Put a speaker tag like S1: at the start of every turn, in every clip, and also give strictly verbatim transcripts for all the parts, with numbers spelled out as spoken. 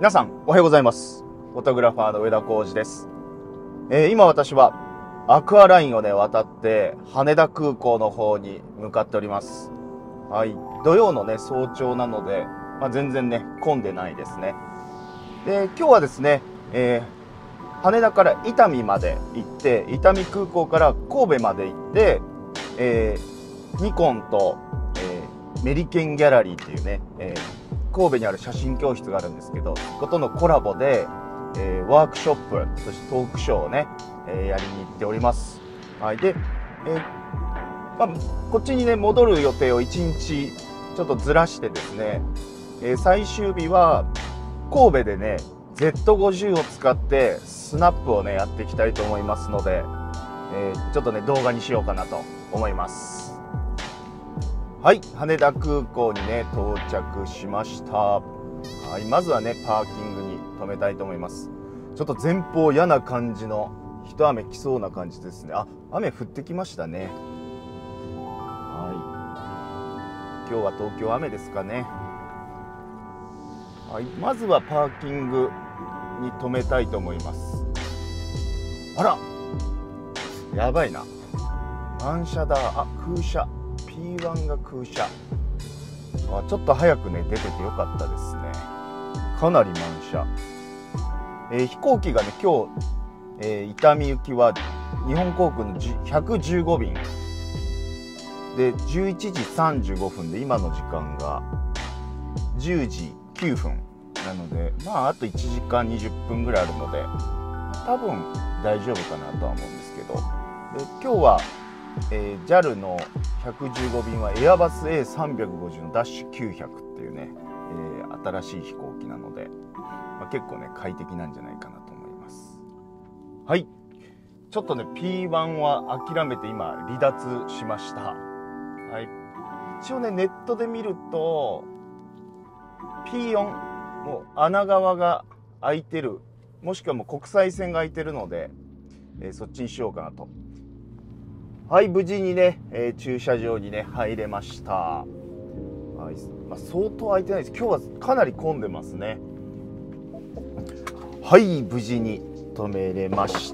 S1: 皆さんおはようございます。フォトグラファーの上田浩二です。えー、今私はアクアラインをね渡って羽田空港の方に向かっております。はい、土曜のね早朝なので、まあ、全然ね混んでないですね。で今日はですね、えー、羽田から伊丹まで行って伊丹空港から神戸まで行って、えー、ニコンと、えー、メリケンギャラリーっていうね、えー神戸にある写真教室があるんですけど、そことのコラボで、えー、ワークショップ、そしてトークショーをね、えー、やりに行っております。はい、で、えーまあ、こっちにね戻る予定をいちにちちょっとずらしてですね、えー、最終日は神戸でね ゼットごじゅう を使ってスナップをねやっていきたいと思いますので、えー、ちょっとね動画にしようかなと思います。はい、羽田空港にね到着しました。はい、まずはねパーキングに停めたいと思います。ちょっと前方嫌な感じの一雨来そうな感じですね。あ、雨降ってきましたね。はい、今日は東京雨ですかね。はい、まずはパーキングに停めたいと思います。あら、やばいな、満車だ。あ、空車、ピーワン が空車。あ、ちょっと早くね出ててよかったですね。かなり満車。えー、飛行機がね今日、えー、伊丹行きは日本航空のひゃくじゅうご便でじゅういちじさんじゅうごふんで、今の時間がじゅうじきゅうふんなので、まああといちじかんにじゅっぷんぐらいあるので多分大丈夫かなとは思うんですけど、で今日はえー、ジャル のひゃくじゅうご便はエアバス エーさんびゃくごじゅう のダッシュきゅうひゃくっていうね、えー、新しい飛行機なので、まあ、結構ね快適なんじゃないかなと思います。はい、ちょっとね ピーワン は諦めて今離脱しました。はい、一応ねネットで見ると ピーよん もう穴側が開いてる、もしくはもう国際線が開いてるので、えー、そっちにしようかなと。はい、無事にね、えー、駐車場にね入れました。はい、まあ、相当空いてないです。今日はかなり混んでますね。はい、無事に止めれました。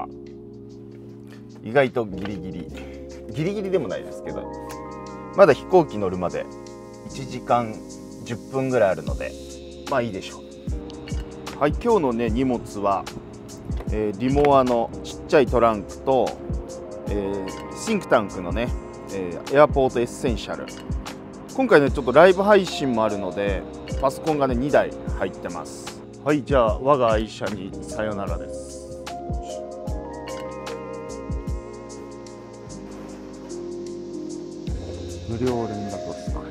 S1: 意外とギリギリギリギリでもないですけど、まだ飛行機乗るまでいちじかんじゅっぷんぐらいあるので、まあいいでしょう。はい、今日のね荷物は、えー、リモアのちっちゃいトランクとえー、シンクタンクのね、えー、エアポートエッセンシャル。今回ねちょっとライブ配信もあるのでパソコンがねにだい入ってます。はい、じゃあ我が愛車にさよならです。無料連絡スタ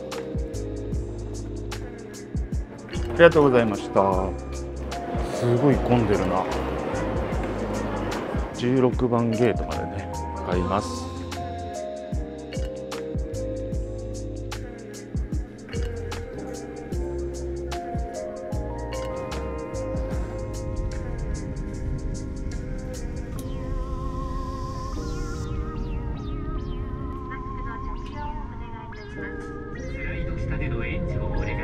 S1: イル。ありがとうございました。すごい混んでるな。じゅうろくばんゲートまでね向かいます。
S2: スライド下での援助をお願いします。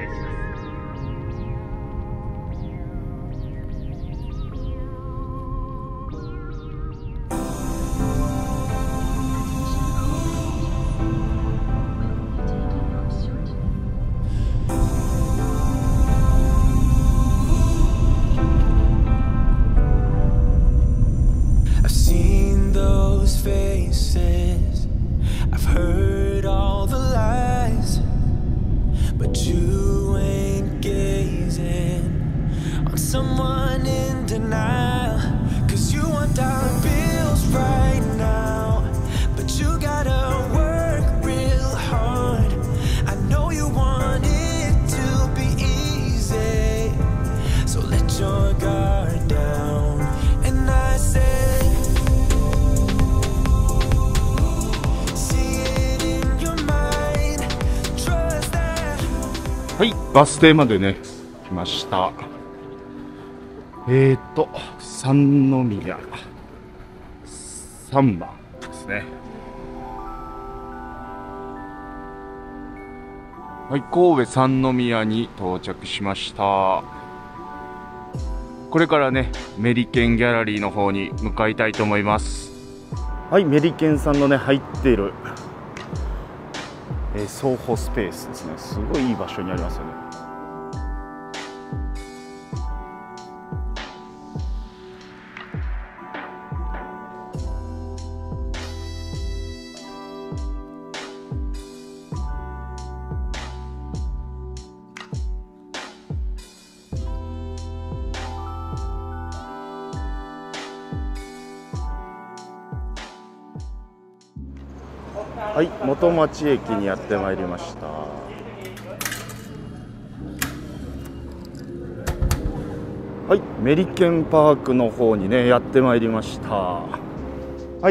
S3: Faces, I've heard all the lies, but you ain't gazing on someone in denial. Cause you want dollar bills right now, but you gotta work real hard. I know you want it to be easy, so let your guard down. And I say
S1: はい、バス停までね来ました。えーと三宮さんばんですね。はい、神戸三宮に到着しました。はこれからねメリケンギャラリーの方に向かいたいと思います。はい、メリケンさんのね入っている、えー、双方スペースですね。すごいいい場所にありますよね。はい、元町駅にやってまいりました。はい、メリケンパークの方にねやってまいりました。はい、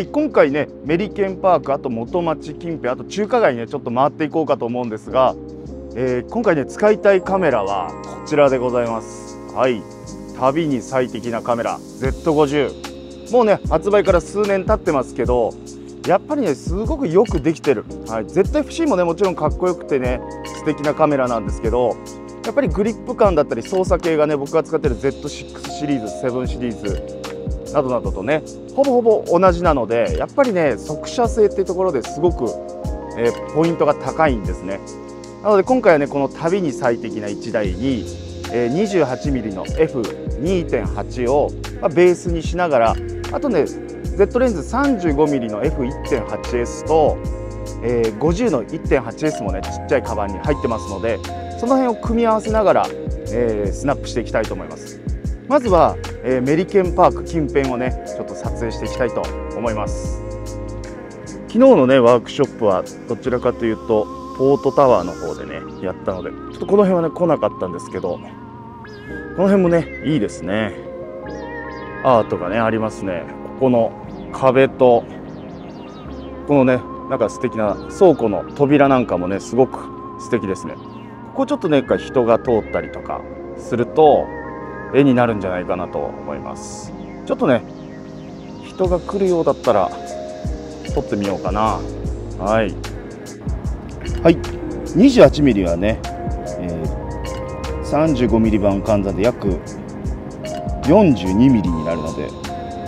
S1: 今回ねメリケンパーク、あと元町近辺、あと中華街ねちょっと回っていこうかと思うんですが、えー、今回ね使いたいカメラはこちらでございます。はい、旅に最適なカメラ ゼットごじゅう。 もうね発売から数年経ってますけど、やっぱりねすごくよくできてる。はい、ゼットエフシー もねもちろんかっこよくてね素敵なカメラなんですけど、やっぱりグリップ感だったり操作系がね僕が使ってる ゼットシックス シリーズ、セブンシリーズなどなどとねほぼほぼ同じなので、やっぱりね速射性っていうところですごく、えー、ポイントが高いんですね。なので今回はねこの旅に最適ないちだいに、えー、にじゅうはちミリ の エフにてんはち を、まあ、ベースにしながら、あとねZ レンズ さんじゅうごミリ の エフいってんはちエス と、えー、ごじゅうの いってんはちエス もねちっちゃいカバンに入ってますので、その辺を組み合わせながら、えー、スナップしていきたいと思います。まずは、えー、メリケンパーク近辺をねちょっと撮影していきたいと思います。昨日のねワークショップはどちらかというとポートタワーの方でねやったので、ちょっとこの辺はね来なかったんですけど、この辺もねいいですね。アートがねありますね。ここの壁とこのねなんか素敵な倉庫の扉なんかもねすごく素敵ですね。ここちょっとね人が通ったりとかすると絵になるんじゃないかなと思います。ちょっとね人が来るようだったら撮ってみようかな。はいはい、にじゅうはちミリ はね、えー、さんじゅうごミリ 版換算で約よんじゅうにミリ になるので、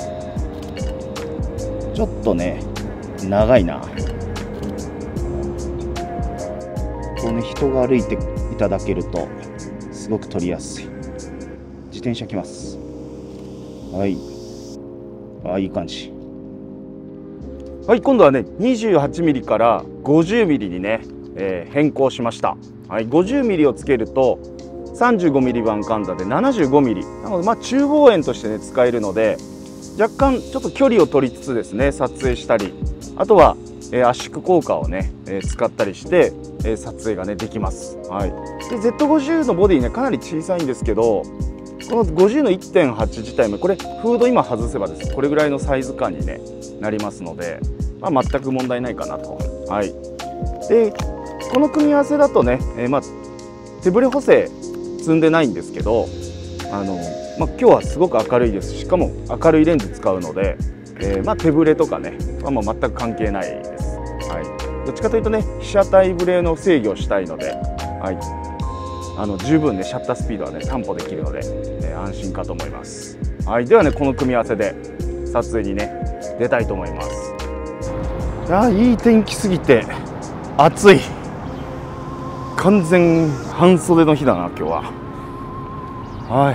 S1: ちょっとね長いな。こうね人が歩いていただけるとすごく撮りやすい。自転車来ます。はい、あ、いい感じ。はい、今度はね にじゅうはちミリ から ごじゅうミリ にね、えー、変更しました。はい、ごじゅうミリ をつけると さんじゅうごミリ 版換算で ななじゅうごミリ なので、まあ中望遠としてね使えるので、若干ちょっと距離を取りつつですね撮影したり、あとは、えー、圧縮効果をね、えー、使ったりして、えー、撮影がねできます。はい、で ゼットごじゅう のボディねかなり小さいんですけど、このごじゅうの いってんはち 自体もこれフード今外せばですこれぐらいのサイズ感に、ね、なりますので、まあ、全く問題ないかなと。はい、でこの組み合わせだとね、えーまあ、手ブレ補正積んでないんですけど、あのまあ、今日はすごく明るいです。しかも明るいレンズ使うので、えー、まあ手ブレとかねはもう全く関係ないです。はい、どっちかというとね被写体ブレの制御をしたいので、はい、あの十分ねシャッタースピードはね担保できるので、えー、安心かと思います。はい、ではねこの組み合わせで撮影にね出たいと思います。いやいい天気すぎて暑い。完全半袖の日だな今日は。はい、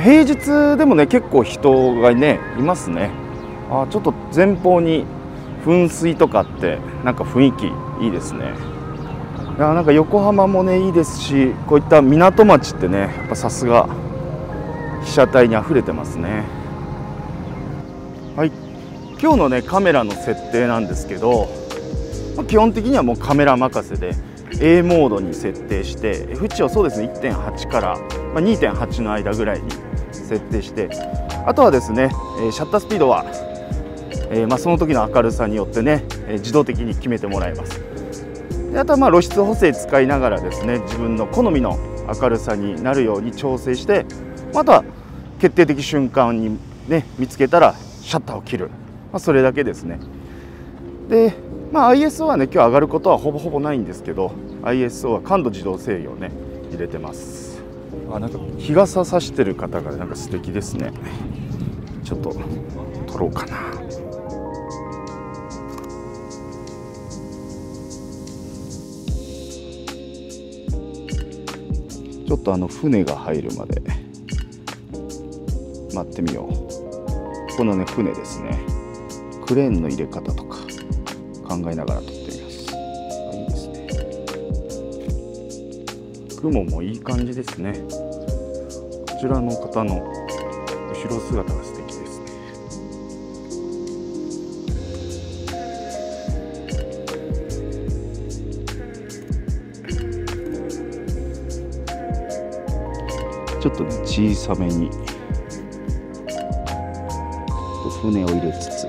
S1: 平日でもね結構人がねいますね。あ、ちょっと前方に噴水とかってなんか雰囲気いいですね。いやなんか横浜もねいいですし、こういった港町ってねやっぱさすが被写体にあふれてますね。はい、今日のねカメラの設定なんですけど、まあ、基本的にはもうカメラ任せで A モードに設定して F 値をそうですね いってんはち から、まあ、にてんはち の間ぐらいに設定して、あとはですねシャッタースピードは、えー、まあその時の明るさによってね自動的に決めてもらえます。であとはまあ露出補正使いながらですね自分の好みの明るさになるように調整して、あとは決定的瞬間にね見つけたらシャッターを切る、まあ、それだけですね。でまあ アイエスオー はね今日上がることはほぼほぼないんですけど、 アイエスオー は感度自動制御をね入れてます。 あ、なんか日傘さしてる方がなんか素敵ですね。ちょっと撮ろうかな。ちょっとあの船が入るまで待ってみよう。このね船ですね。クレーンの入れ方とか考えながら撮ってみます。あ、いいですね。雲もいい感じですね。こちらの方の後ろ姿が素敵ですね。ちょっとね小さめに船を入れつつ、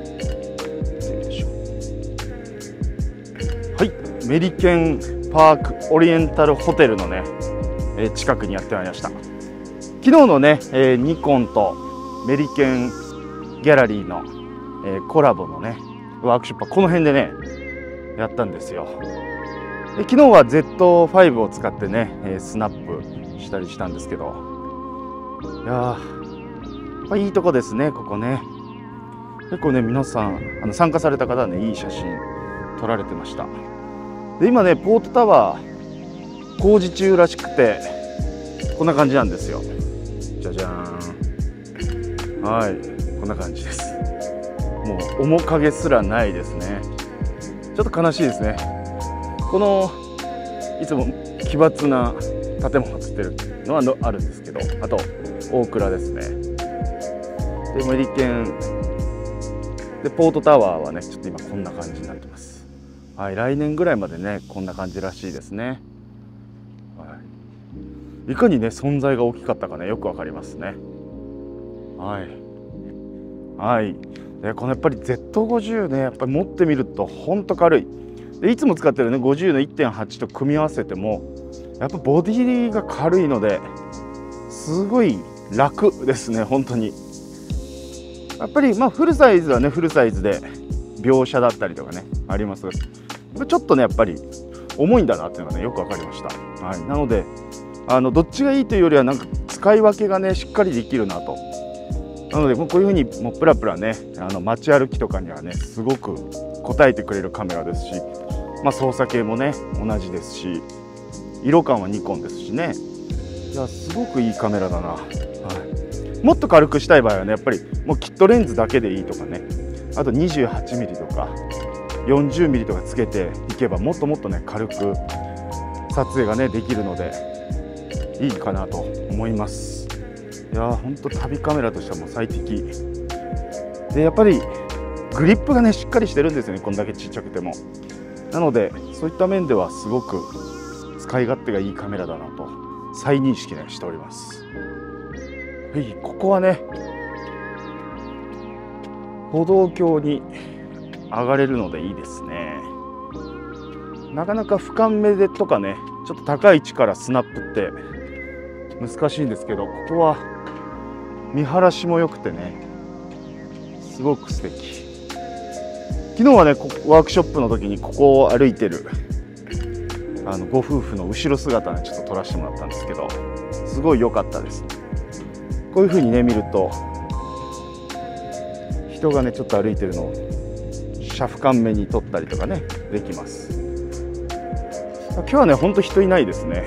S1: はい、メリケンパークオリエンタルホテルのね、えー、近くにやってまいりました。昨日のね、えー、ニコンとメリケンギャラリーの、えー、コラボのねワークショップはこの辺でねやったんですよ。で昨日は ゼットファイブ を使ってね、えー、スナップしたりしたんですけど、いやー、まあ、いいとこですねここね。結構ね皆さんあの参加された方はねいい写真撮られてました。で今ねポートタワー工事中らしくてこんな感じなんですよ。じゃじゃーん。はい、こんな感じです。もう面影すらないですね。ちょっと悲しいですね。このいつも奇抜な建物が映ってるのはあるんですけど、あと大倉ですね。でメリケンでポートタワーはねちょっと今こんな感じになってます。はい、来年ぐらいまでねこんな感じらしいですね。はい、いかにね存在が大きかったかねよくわかりますね。はいはい、でこのやっぱり ゼットごじゅう ねやっぱり持ってみるとほんと軽い。でいつも使ってるねごじゅうの いってんはち と組み合わせてもやっぱボディが軽いのですごい楽ですね本当に。やっぱりまあフルサイズはねフルサイズで描写だったりとかねありますが、ちょっとねやっぱり重いんだなっていうのがねよく分かりました。はい、なのであのどっちがいいというよりはなんか使い分けがねしっかりできるなと。なのでもうこういうふうにもうプラプラねあの街歩きとかにはねすごく応えてくれるカメラですし、まあ、操作系もね同じですし色感はニコンですしね。いやすごくいいカメラだな。はい、もっと軽くしたい場合はねやっぱりもうキットレンズだけでいいとかね、あと にじゅうはちミリ とか よんじゅうミリ とかつけていけばもっともっとね軽く撮影がねできるのでいいかなと思います。いやーほんと旅カメラとしてはもう最適で、やっぱりグリップがねしっかりしてるんですよねこんだけちっちゃくても。なのでそういった面ではすごく使い勝手がいいカメラだなと再認識ねしております。はい、ここはね歩道橋に上がれるのでいいですね。なかなか俯瞰目でとかねちょっと高い位置からスナップって難しいんですけど、ここは見晴らしも良くてねすごく素敵。昨日はねこワークショップの時にここを歩いてるあのご夫婦の後ろ姿ねちょっと撮らせてもらったんですけどすごい良かったです。こういう風にね見ると人がねちょっと歩いてるのを斜俯瞰目に撮ったりとかねできます。今日はねほんと人いないですね。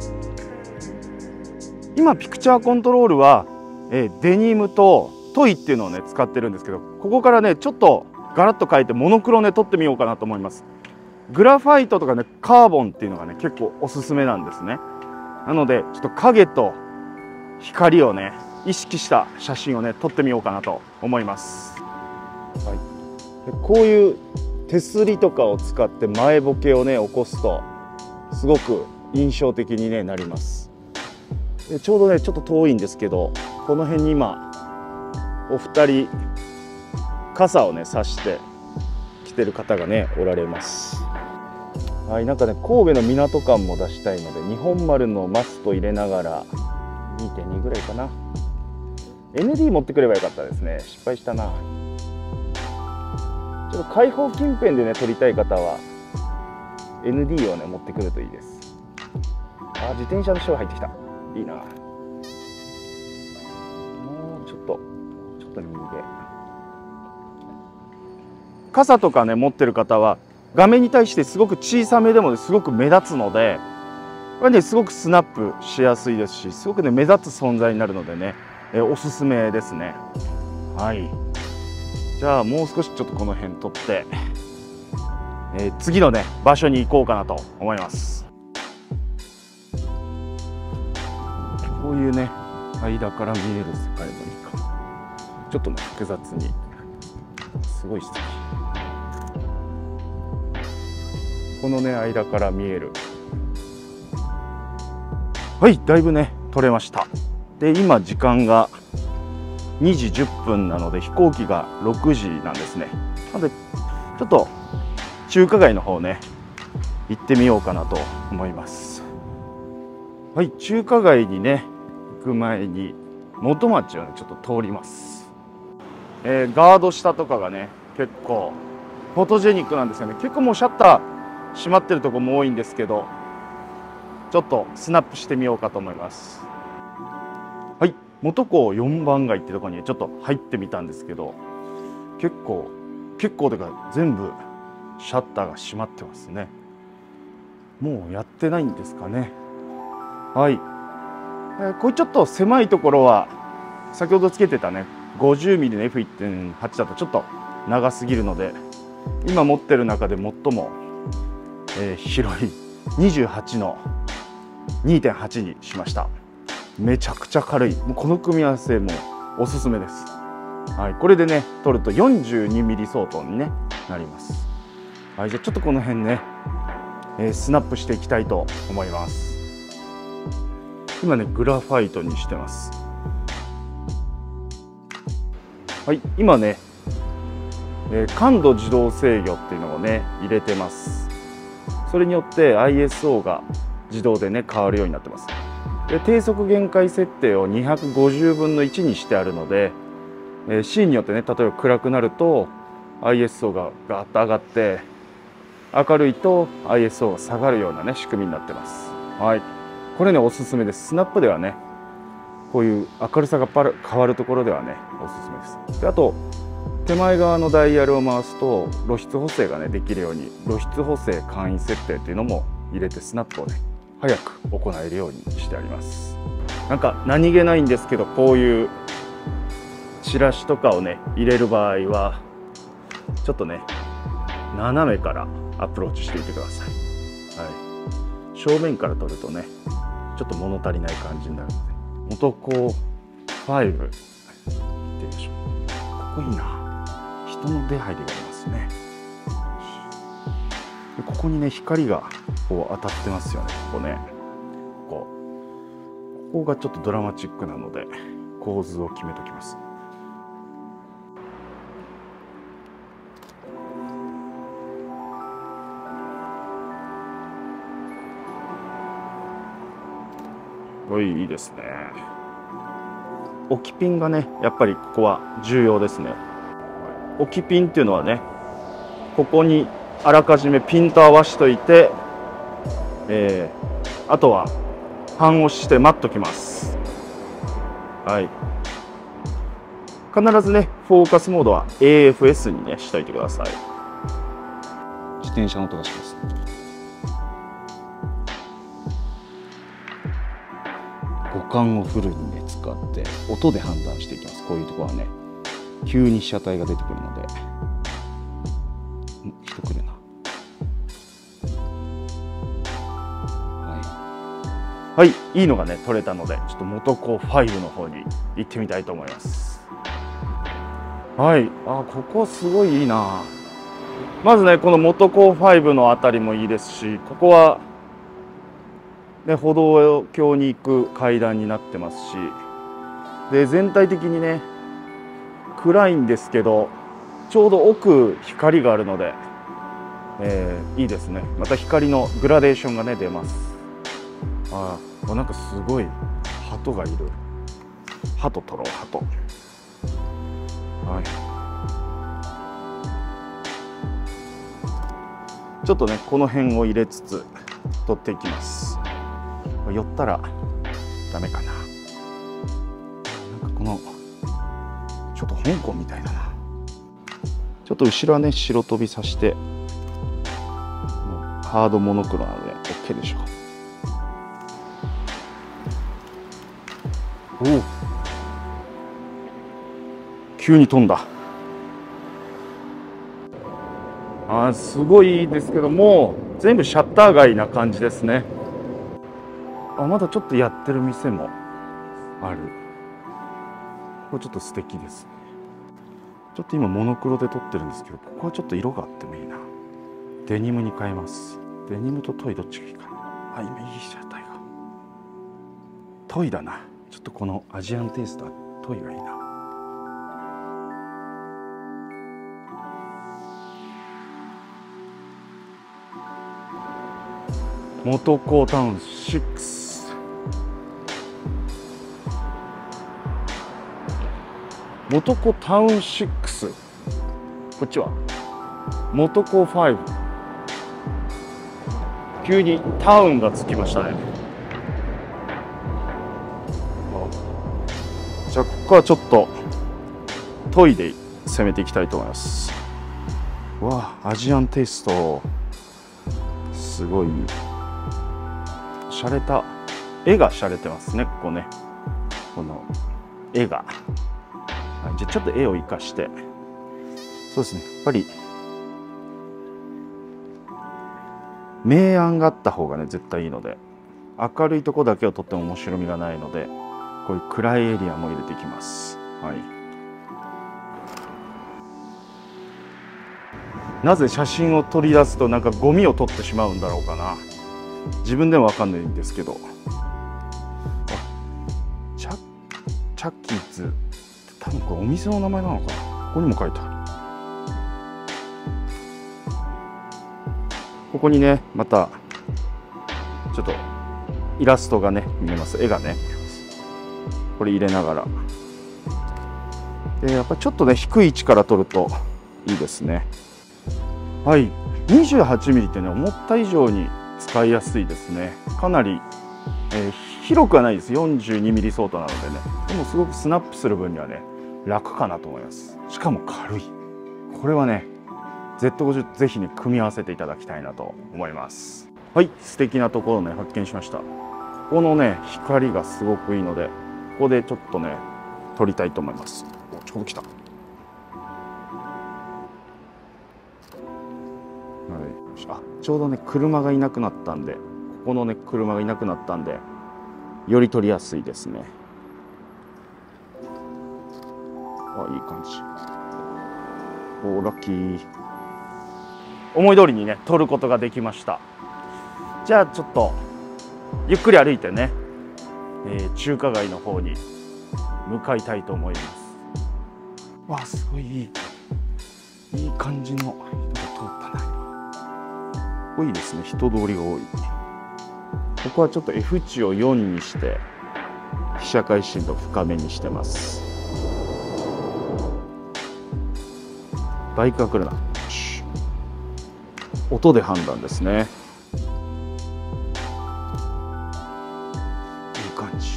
S1: 今ピクチャーコントロールは、えー、デニムとトイっていうのをね使ってるんですけど、ここからねちょっとガラッと変えてモノクロね撮ってみようかなと思います。グラファイトとかねカーボンっていうのがね結構おすすめなんですね。なのでちょっと影と光をね意識した写真をね撮ってみようかなと思います。はい、でこういう手すりとかを使って前ボケをね起こすとすごく印象的に、ね、なります。でちょうどねちょっと遠いんですけどこの辺に今お二人傘をね差して来てる方がねおられます。はい、なんかね神戸の港感も出したいので日本丸のマスト入れながら にてんに ぐらいかな。 エヌディー 持ってくればよかったですね。失敗したな。ちょっと開放近辺でね撮りたい方は エヌディー をね持ってくるといいです。あ、自転車の人が入ってきた。 いいな。もうちょっとちょっと右で。傘とかね持ってる方は画面に対してすごく小さめでもすごく目立つので、これねすごくスナップしやすいですし、すごくね目立つ存在になるのでね、えー、おすすめですね。はい。じゃあもう少しちょっとこの辺取って、えー、次のね場所に行こうかなと思います。こういうね間から見える世界もいいか。ちょっとね複雑にすごい素敵。このね間から見える。はい、だいぶね取れました。で今時間がにじじゅっぷんなので飛行機がろくじなんですね。なのでちょっと中華街の方ね行ってみようかなと思います。はい、中華街にね行く前に元町をねちょっと通ります。えー、ガード下とかがね結構フォトジェニックなんですよね。結構もうシャッター閉まってるとこも多いんですけど、ちょっとスナップしてみようかと思います。はい、元港よんばん街ってとこにちょっと入ってみたんですけど、結構結構とか全部シャッターが閉まってますね。もうやってないんですかね。はい、えー、これちょっと狭いところは先ほどつけてたね ごじゅうミリ の エフいってんはち だとちょっと長すぎるので、今持ってる中で最も、えー、広いにじゅうはちの にてんはち にしました。めちゃくちゃ軽い。もうこの組み合わせもおすすめです。はい、これでね撮ると よんじゅうにミリ 相当に、ね、なります。はい、じゃあちょっとこの辺ね、えー、スナップしていきたいと思います。今ねグラファイトにしてます。はい、今ね、えー、感度自動制御っていうのをね入れてます。それによって アイエスオー が自動でね変わるようになってます。で低速限界設定をにひゃくごじゅうぶんのいちにしてあるので、えー、シーンによってね例えば暗くなると アイエスオー がガーッと上がって、明るいと アイエスオー が下がるようなね仕組みになってます。はい、これねおすすめです。スナップではねこういう明るさがパラ変わるところではねおすすめです。であと手前側のダイヤルを回すと露出補正がねできるように露出補正簡易設定っていうのも入れてスナップをね早く行えるようにしてあります。なんか何気ないんですけど、こういうチラシとかをね入れる場合はちょっとね斜めからアプローチしていてください。はい、正面から撮るとねちょっと物足りない感じになるので、元港ご行ってみましょう。ここいいな、人の出入りがありますね。でここにね光がこう当たってますよね。ここねここここがちょっとドラマチックなので構図を決めときます。はい、いいですね。置きピンがねやっぱりここは重要ですね。置きピンっていうのはねここにあらかじめピンと合わしといて、えー、あとは半押しして待っときます。はい、必ずねフォーカスモードは エーエフエス にねしといてください。自転車の音がします。五感をフルにね使って音で判断していきます。こういうところはね急に被写体が出てくるので、人来るな。はい、いいのがね撮れたので、ちょっと元港ごの方に行ってみたいと思います。はい、あ、ここすごいいいな。まずねこの元港ごのあたりもいいですし、ここはね歩道橋に行く階段になってますし、で全体的にね暗いんですけどちょうど奥光があるので、えー、いいですね。また光のグラデーションがね出ます。ああ、なんかすごい鳩がいる。鳩取ろう、鳩。はい。ちょっとねこの辺を入れつつ取っていきます。寄ったらダメかな。なんかこのちょっと香港みたいだな。ちょっと後ろはね白飛びさして、もうハードモノクロなので OK でしょう。おお、急に飛んだ。あー、すごいいいですけども、全部シャッター街な感じですね。あ、まだちょっとやってる店もある。これちょっと素敵ですね。ちょっと今モノクロで撮ってるんですけど、ここはちょっと色があってもいいな。デニムに変えます。デニムとトイどっちがいいかな。あ、今いいシャッターがトイだな。ちょっとこのアジアンテイストはトイがいいな。元高タウンろく。元高タウンろく。こっちは元高ご。急にタウンがつきましたね。じゃあここはちょっとトイで攻めていきたいと思います。わあ、アジアンテイスト、すごい洒落た絵が洒落てますね。ここね、この絵が、はい、じゃあちょっと絵を生かして、そうですね、やっぱり明暗があった方がね絶対いいので、明るいとこだけを撮っても面白みがないので、こういう暗いエリアも入れていきます。はい、なぜ写真を取り出すとなんかゴミを取ってしまうんだろうかな。自分でもわかんないんですけど、チャチャッキーズ、多分これお店の名前なのかな。ここにも書いてある。ここにねまたちょっとイラストがね見えます。絵がね見えます。これ入れながらで、やっぱちょっとね低い位置から撮るといいですね。はい、にじゅうはちミリってね思った以上に使いやすいですね。かなり、えー、広くはないです。よんじゅうにミリ相当なのでね、でもすごくスナップする分にはね楽かなと思います。しかも軽い。これはね ゼットごじゅう ぜひね組み合わせていただきたいなと思います。はい、素敵なところをね発見しました。ここのね光がすごくいいので、ここでちょっとね撮りたいと思います。お、ちょうど来た。はい、あ、ちょうどね車がいなくなったんで、ここのね車がいなくなったんでより撮りやすいですね。あ、いい感じ。お、ラッキー。思い通りにね撮ることができました。じゃあちょっとゆっくり歩いてね、えー、中華街の方に向かいたいと思います。わあ、すごいいいいい感じの人が通ったな。多いですね、人通りが多い。ここはちょっと F 値をよんにして被写界深度深めにしてます。バイクが来るな。音で判断ですね。いい感じ、い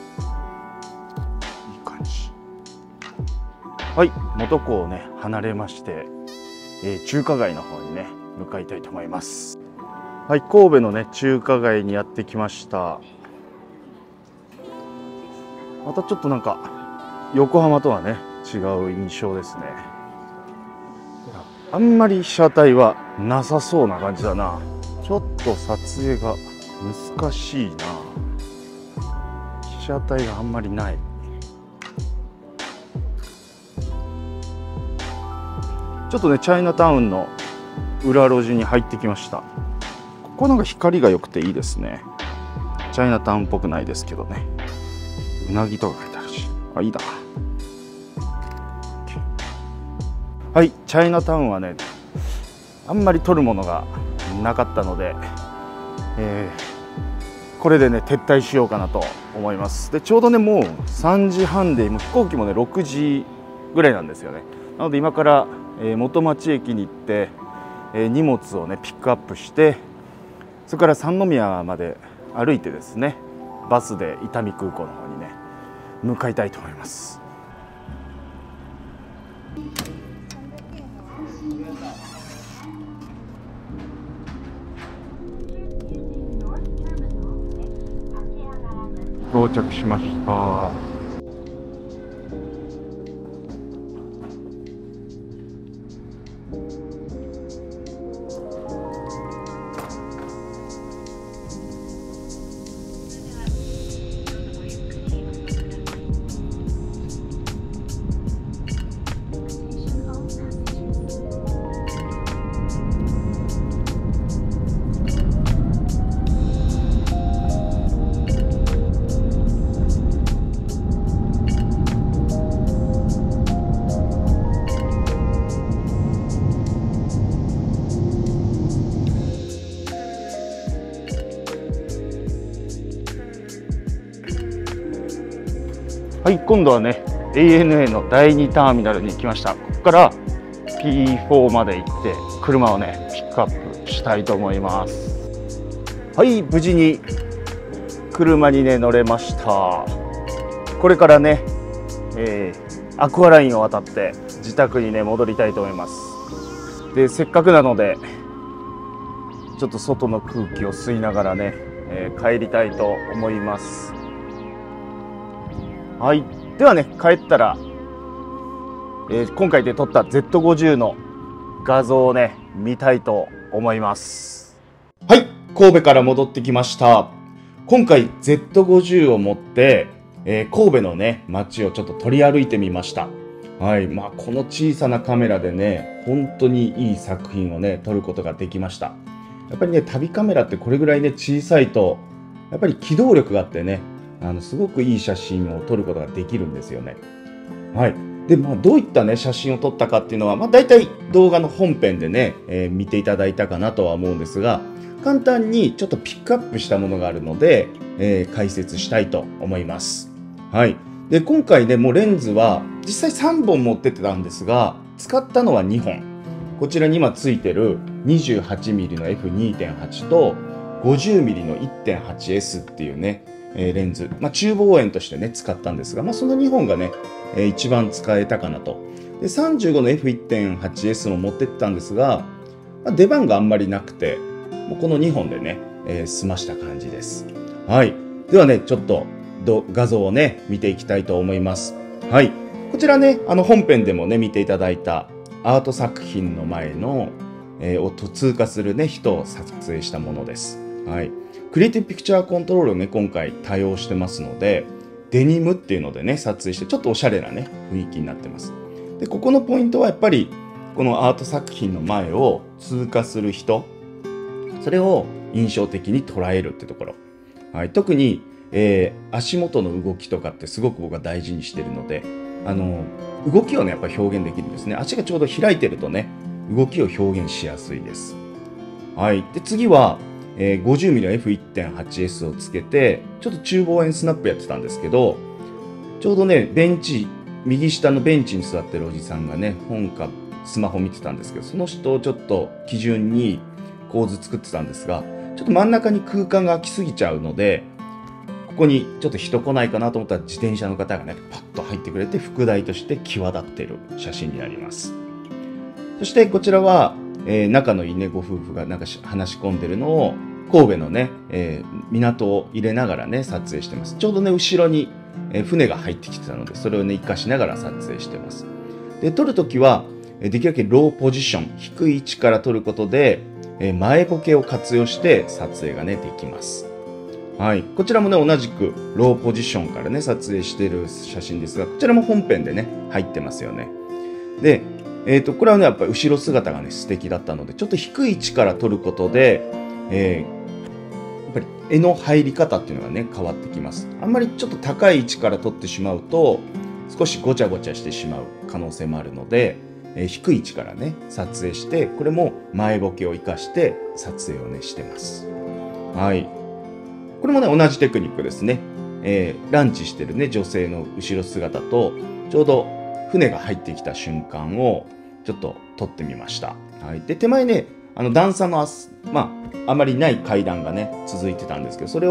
S1: い感じ。はい、元港をね離れまして、えー、中華街の方にね向かいたいと思います。はい、神戸のね中華街にやってきました。またちょっとなんか横浜とはね違う印象ですね。あんまり被写体はなさそうな感じだな。ちょっと撮影が難しいな。被写体があんまりない。ちょっとねチャイナタウンの裏路地に入ってきました。ここなんか光が良くていいですね。チャイナタウンっぽくないですけどね。うなぎとか書いてあるし、あ、いいだ。はい、チャイナタウンはねあんまり撮るものがなかったので、えー、これでね撤退しようかなと思います。でちょうどねもうさんじはんで、もう飛行機もねろくじぐらいなんですよね。なので今から、えー、元町駅に行って、えー、荷物をねピックアップして、それから三宮まで歩いてですね、 バスで伊丹空港の方にね向かいたいと思います。到着しました。はい、今度はね エーエヌエー のだいにターミナルに来ました。ここから ピーフォー まで行って車をねピックアップしたいと思います。はい、無事に車にね乗れました。これからね、えー、アクアラインを渡って自宅にね戻りたいと思います。でせっかくなのでちょっと外の空気を吸いながらね、えー、帰りたいと思います。はい、ではね帰ったら、えー、今回で撮った ゼットごじゅう の画像をね見たいと思います。はい、神戸から戻ってきました。今回 ゼットごじゅう を持って、えー、神戸のね街をちょっと取り歩いてみました。はい、まあこの小さなカメラでね本当にいい作品をね撮ることができました。やっぱりね旅カメラってこれぐらいね小さいとやっぱり機動力があってねあのすごくいい写真を撮ることができるんですよね。はい。で、まあ、どういったね写真を撮ったかっていうのは、まあ、大体動画の本編でね、えー、見ていただいたかなとは思うんですが、簡単にちょっとピックアップしたものがあるので、えー、解説したいと思います。はい。で、今回ねもうレンズは実際さんぼん持ってってたんですが、使ったのはにほん。こちらに今ついてる にじゅうはちミリ の エフにてんはち と ごじゅうミリ の いってんはちエス っていうねえー、レンズ、まあ、中望遠としてね使ったんですが、まあ、そのにほんがね、えー、一番使えたかなと。でさんじゅうごの エフいってんはちエス も持ってってたんですが、まあ、出番があんまりなくてもうこのにほんでね、えー、済ました感じです。はい、ではねちょっと画像をね見ていきたいと思います。はい、こちらねあの本編でもね見ていただいたアート作品の前の、えー、を通過するね人を撮影したものです。はい、クリエイティブピクチャーコントロールをね今回多用してますので、デニムっていうのでね撮影してちょっとおしゃれなね雰囲気になってます。でここのポイントはやっぱりこのアート作品の前を通過する人、それを印象的に捉えるってところ、はい、特に、えー、足元の動きとかってすごく僕は大事にしてるので、あの動きをねやっぱり表現できるんですね。足がちょうど開いてるとね動きを表現しやすいです。はい、で次はえー、ごじゅうミリ の エフいってんはちエス をつけてちょっと中望遠スナップやってたんですけど、ちょうどねベンチ右下のベンチに座ってるおじさんがね本かスマホ見てたんですけど、その人をちょっと基準に構図作ってたんですが、ちょっと真ん中に空間が空きすぎちゃうので、ここにちょっと人来ないかなと思ったら自転車の方がねパッと入ってくれて副題として際立ってる写真になります。そしてこちらはえー、仲のいいねご夫婦がなんか話し込んでるのを神戸のね、えー、港を入れながらね撮影してます。ちょうどね後ろに、えー、船が入ってきてたので、それをね活かしながら撮影してます。で撮るときはできるだけローポジション、低い位置から撮ることで、えー、前ボケを活用して撮影がねできます。はい、こちらもね同じくローポジションからね撮影している写真ですが、こちらも本編でね入ってますよね。でえーと、これはね、やっぱり後ろ姿がね、素敵だったので、ちょっと低い位置から撮ることで、えー、やっぱり絵の入り方っていうのがね、変わってきます。あんまりちょっと高い位置から撮ってしまうと、少しごちゃごちゃしてしまう可能性もあるので、えー、低い位置からね、撮影して、これも前ボケを活かして撮影をね、してます。はい。これもね、同じテクニックですね。えー、ランチしてるね、女性の後ろ姿と、ちょうど船が入ってきた瞬間をちょっと撮ってみました。はい、で手前ねあの段差のあ、まあ、あまりない階段がね続いてたんですけど、それを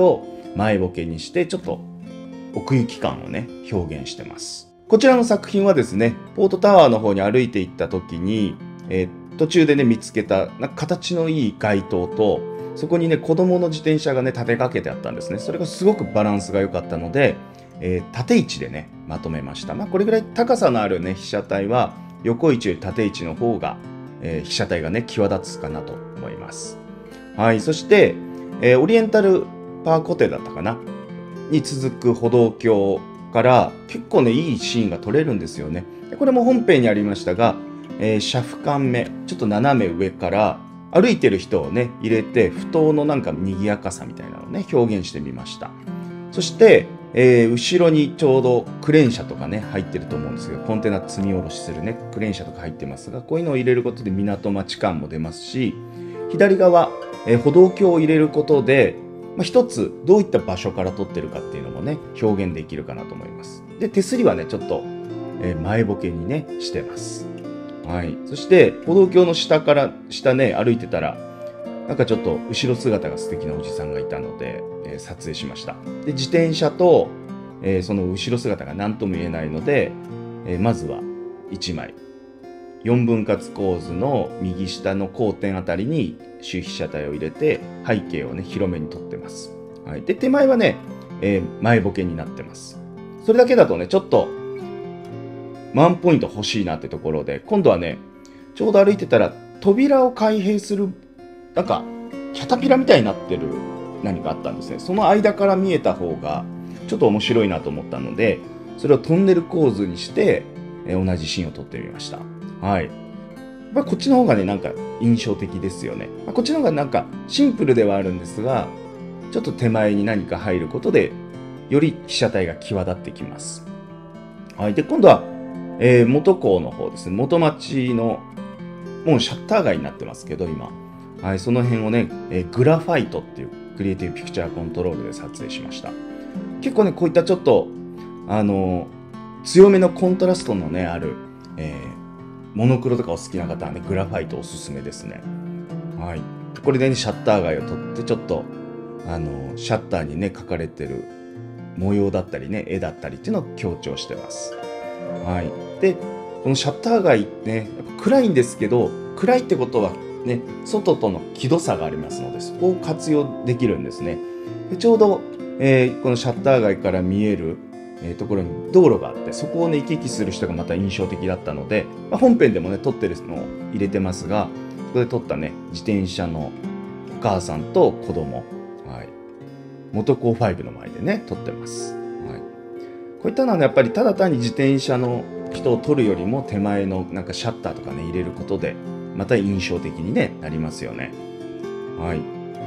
S1: 前ボケにしてちょっと奥行き感をね表現してます。こちらの作品はですね、ポートタワーの方に歩いていった時に、えー、途中でね見つけたなんか形のいい街灯と、そこにね子供の自転車がね立てかけてあったんですね。それがすごくバランスが良かったので、えー、縦位置でねまとめました。まあこれぐらい高さのあるね被写体は横位置より縦位置の方が、えー、被写体がね際立つかなと思います。はい、そして、えー、オリエンタルパーコテだったかなに続く歩道橋から結構ねいいシーンが撮れるんですよね。これも本編にありましたが、えー、斜俯瞰目、ちょっと斜め上から歩いてる人をね入れて、埠頭のなんか賑やかさみたいなのをね表現してみました。そして、えー、後ろにちょうどクレーン車とかね入ってると思うんですけど、コンテナ積み下ろしするねクレーン車とか入ってますが、こういうのを入れることで港町感も出ますし、左側、えー、歩道橋を入れることで、まあ、一つどういった場所から撮ってるかっていうのもね表現できるかなと思います。で手すりはねちょっと、えー、前ボケにねしてます。はい、そして歩道橋の下から下ね歩いてたらなんかちょっと後ろ姿が素敵なおじさんがいたので、えー、撮影しました。で自転車と、えー、その後ろ姿が何とも言えないので、えー、まずはいちまいよんぶん割構図の右下の交点あたりに周被写体を入れて背景をね広めに撮ってます。はい、で手前はね、えー、前ボケになってます。それだけだとねちょっとワンポイント欲しいなってところで、今度はねちょうど歩いてたら扉を開閉するなんかキャタピラみたいになってる何かあったんですね。その間から見えた方がちょっと面白いなと思ったので、それをトンネル構図にして、えー、同じシーンを撮ってみました。はい、やっぱこっちの方がねなんか印象的ですよね。まあ、こっちの方がなんかシンプルではあるんですが、ちょっと手前に何か入ることでより被写体が際立ってきます。はい、で今度は、えー、元港の方ですね。元町のもうシャッター街になってますけど今、はい、その辺をね、えー、グラファイトっていうクリエイティブピクチャーコントロールで撮影しました。結構ねこういったちょっとあのー、強めのコントラストのねある、えーモノクロとかお好きな方はねグラファイトおすすめですね。はい、これでねシャッター街を撮ってちょっとあのシャッターにね描かれてる模様だったりね絵だったりっていうのを強調してます。はい、でこのシャッター街ねやっぱ暗いんですけど、暗いってことはね外との気度差がありますので、そこを活用できるんですね。でちょうど、えー、このシャッター街から見えるえー、ところに道路があって、そこをね行き来する人がまた印象的だったので、まあ、本編でもね撮ってるのを入れてますが、そこで撮ったね自転車のお母さんと子供、はい、元高ファイブの前でね撮ってます。はい、こういったのは、ね、やっぱりただ単に自転車の人を撮るよりも手前のなんかシャッターとかね入れることでまた印象的に、ね、なりますよね。はい、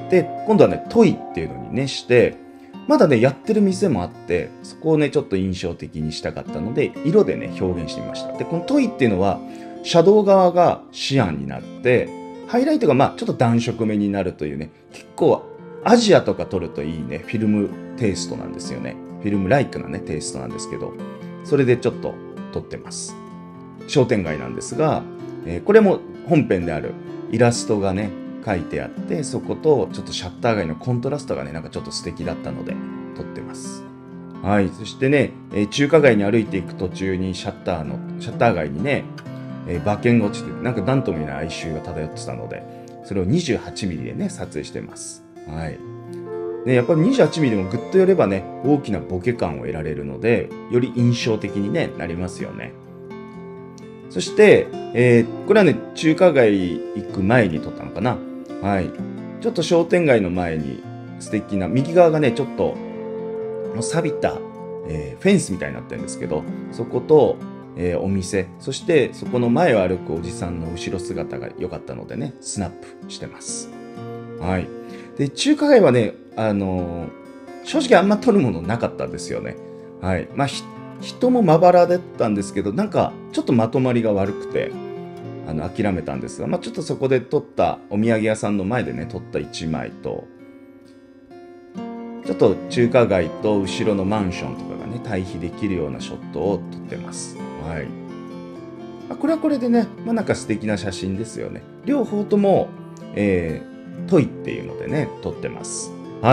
S1: で今度はねトイっていうのにねしてまだねやってる店もあって、そこをねちょっと印象的にしたかったので色でね表現してみました。でこのトイっていうのは車道側がシアンになってハイライトがまあちょっと暖色目になるというね、結構アジアとか撮るといいねフィルムテイストなんですよね。フィルムライクなねテイストなんですけど、それでちょっと撮ってます。商店街なんですが、えー、これも本編であるイラストがね書いてあって、そことちょっとシャッター街のコントラストがねなんかちょっと素敵だったので撮ってます。はい、そしてね、えー、中華街に歩いていく途中にシャッターのシャッター街にね、えー、馬券が落ちてなんか何とも言えない哀愁が漂ってたので、それを にじゅうはちミリ でね撮影してます。はい。ね、やっぱり にじゅうはちミリ でもグッと寄ればね大きなボケ感を得られるので、より印象的に、ね、なりますよね。そして、えー、これはね中華街行く前に撮ったのかな。はい、ちょっと商店街の前に素敵な右側がねちょっと錆びた、えー、フェンスみたいになってるんですけど、そこと、えー、お店、そしてそこの前を歩くおじさんの後ろ姿が良かったのでねスナップしてます。はい、で中華街はね、あのー、正直あんま撮るものなかったんですよね。はい、まあ人もまばらだったんですけど、なんかちょっとまとまりが悪くてあの諦めたんですが、まあ、ちょっとそこで撮ったお土産屋さんの前でね撮ったいちまいと、ちょっと中華街と後ろのマンションとかがね対比できるようなショットを撮ってます。はい、まあ、これはこれでね、まあ、なんか素敵な写真ですよね。両方とも、えー、トイっていうのでね撮ってます。はい、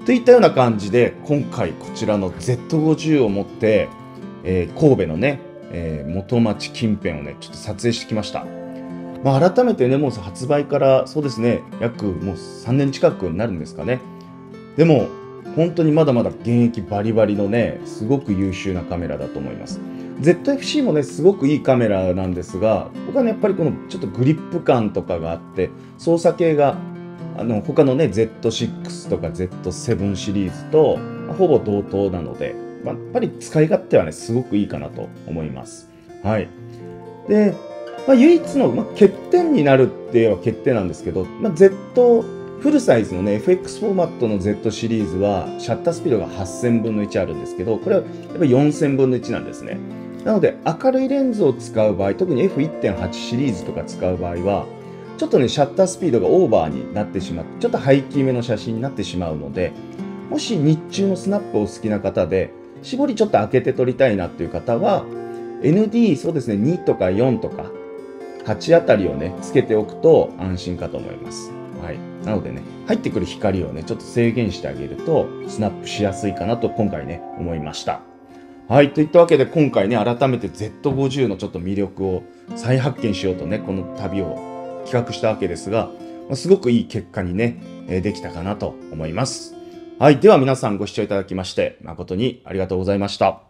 S1: といったような感じで、今回こちらの ゼットごじゅう を持って、えー、神戸のね、えー、元町近辺をね、ちょっと撮影してきました。まあ、改めてね、もう発売からそうですね、約もうさんねん近くになるんですかね。でも、本当にまだまだ現役バリバリのね、すごく優秀なカメラだと思います。ゼットエフシー もね、すごくいいカメラなんですが、僕はね、やっぱりこのちょっとグリップ感とかがあって、操作系が、あの、他のね、ゼットシックス とか ゼットセブン シリーズと、まあ、ほぼ同等なので、まあ、やっぱり使い勝手はね、すごくいいかなと思います。はい。で、まあ、唯一の、まあ、欠点になるって言えば欠点なんですけど、まあ、Z、フルサイズのね、エフエックス フォーマットの Z シリーズは、シャッタースピードがはっせんぶんのいちあるんですけど、これはやっぱりよんせんぶんのいちなんですね。なので、明るいレンズを使う場合、特に エフいってんはち シリーズとか使う場合は、ちょっとね、シャッタースピードがオーバーになってしまって、ちょっとハイキーめの写真になってしまうので、もし日中のスナップを好きな方で、絞りちょっと開けて撮りたいなっていう方は、エヌディー、そうですね、にとかよんとか、はちあたりをね、つけておくと安心かと思います。はい。なのでね、入ってくる光をね、ちょっと制限してあげると、スナップしやすいかなと今回ね、思いました。はい。といったわけで今回ね、改めて ゼットごじゅう のちょっと魅力を再発見しようとね、この旅を企画したわけですが、まあ、すごくいい結果にね、えー、できたかなと思います。はい。では皆さんご視聴いただきまして、誠にありがとうございました。